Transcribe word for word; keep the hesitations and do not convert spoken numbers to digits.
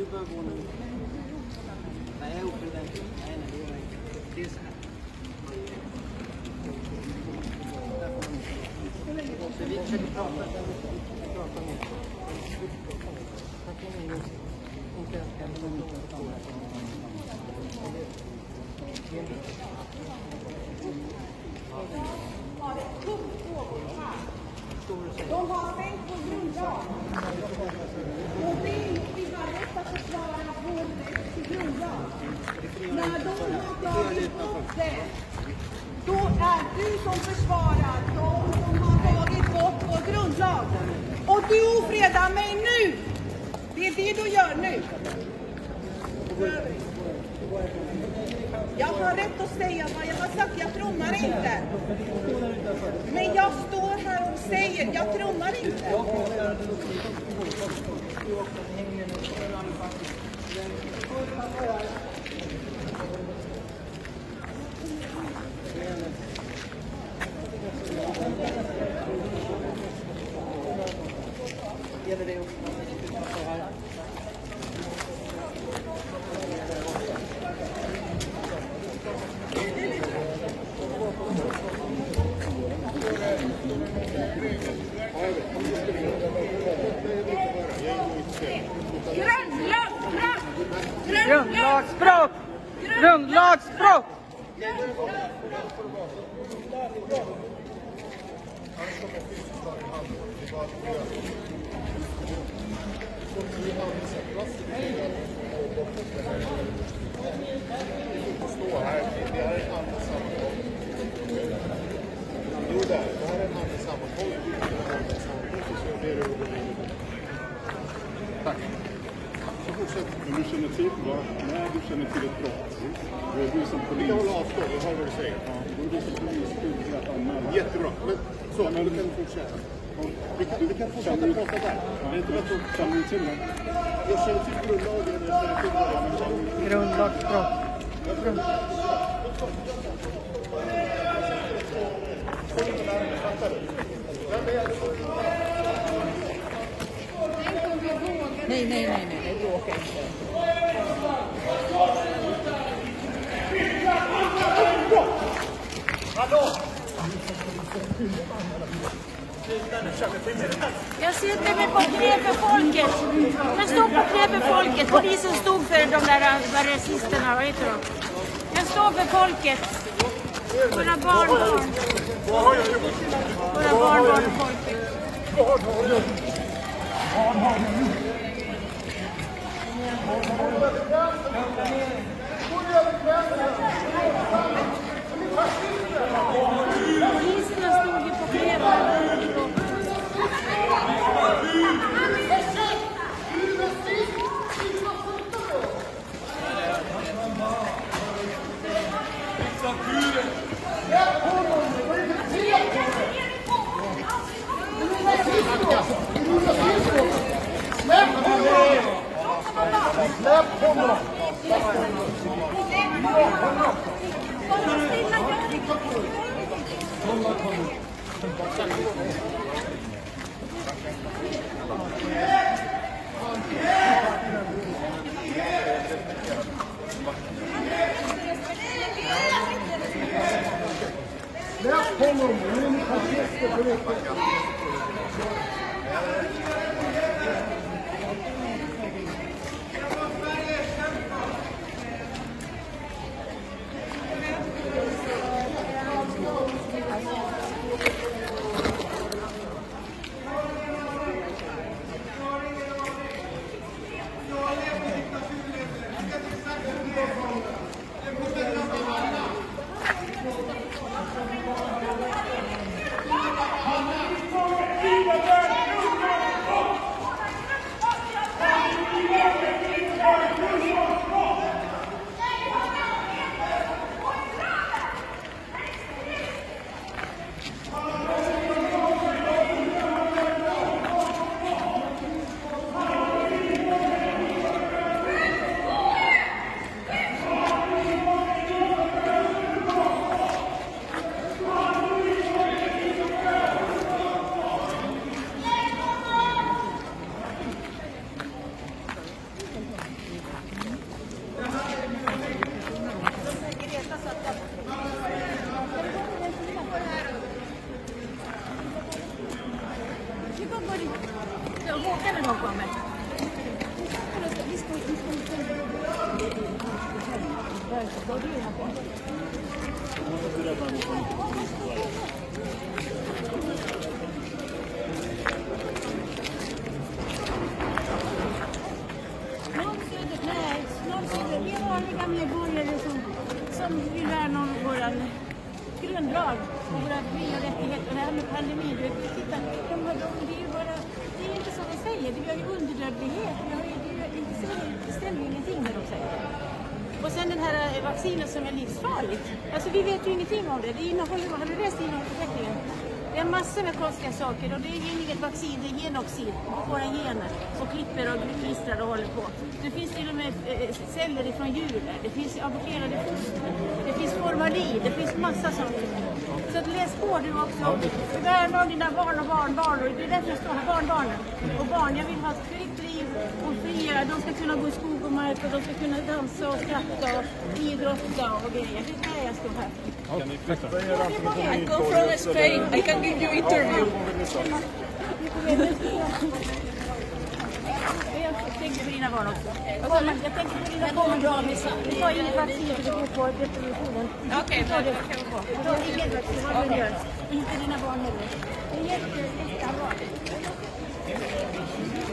du bör gå nu. Nej, jag gjorde det. Nej, nej, det gör jag inte. Det är så här. Så vi försöker prata. Prata med. Tack för mig. Inte öka med någon stora. De har stängt på grundlag. Och vi, vi har rätt att försvara vår rätt till grundlag. När de har tagit bort det, då är du som försvarar de som har tagit bort vår grundlag. Och du ofredar mig nu. Det är det du gör nu. Jag har rätt att säga vad jag har sagt, jag trummar inte. Men jag står här och säger, jag trummar inte. Gäller det också? Grundlagsbrott! Grundlagsbrott! Tack. Men du känner till vad? När du känner till ett brott. Du är du som polis. Jag håller avstånd, jag hör vad du säger. Ja, då är du som polis skyldig att anmäla. Jättebra. Men så, men du kan fortsätta. Vi kan, vi kan fortsätta prata där. Ja. Det är inte lätt att... Känner du till det? Jag känner till grundlagen. Jag känner till grundlagen. Grundlagsbrott. Nej, nej, nej, nej, det åker inte. Jag sitter med på knä för folket. Jag står på knä för folket. Polisen stod för de där rasisterna, vad heter de? Jag står för folket. Våra barnbarn. Våra barnbarn och folket. Vad har du? Vad har du? Poliserna stod ju på knä. Släpp honom! Släpp honom! Nu är ni fascister på riktigt! Så Håkan när de kommer. Vi är vanliga medborgare som, som vill värna om vår grundlag och våra fri- och rättigheter. Och det här med pandemin, du, titta, de har, de, det, är ju bara, det är inte som de säger, vi har ju underdödlighet. Vi har ju, det, inte, det stämmer ju ingenting när de säger det. Och sen den här vaccinen som är livsfarligt. Alltså vi vet ju ingenting om det. Det innehåller, har du läst innehållsförteckningen? Det är massor med konstiga saker och det är inget vaccin, det är genoxid, våra gener och klipper och klistrar och håller på. Det finns till och med celler ifrån djur, det finns aborterade foster, det finns formalin, det finns massa saker. Så att läs på du också, värna om dina barn och barnbarn, och det är därför jag står här, barnbarnen. Och barn, jag vill ha ett fritt liv och fria, de ska kunna gå i skog och mark och de ska kunna dansa och skratta och idrotta och grejer. Det är där jag står här. I come from Spain. I can give you interview. Jag tänker på dina barn också. Jag tänker på dina barn. Vi tar inget vaccin för det går på reproduktionen. Okej, Ta det. Ta inget vaccin, vad du gör. Inte dina barn heller. Det är jätte, jättebra.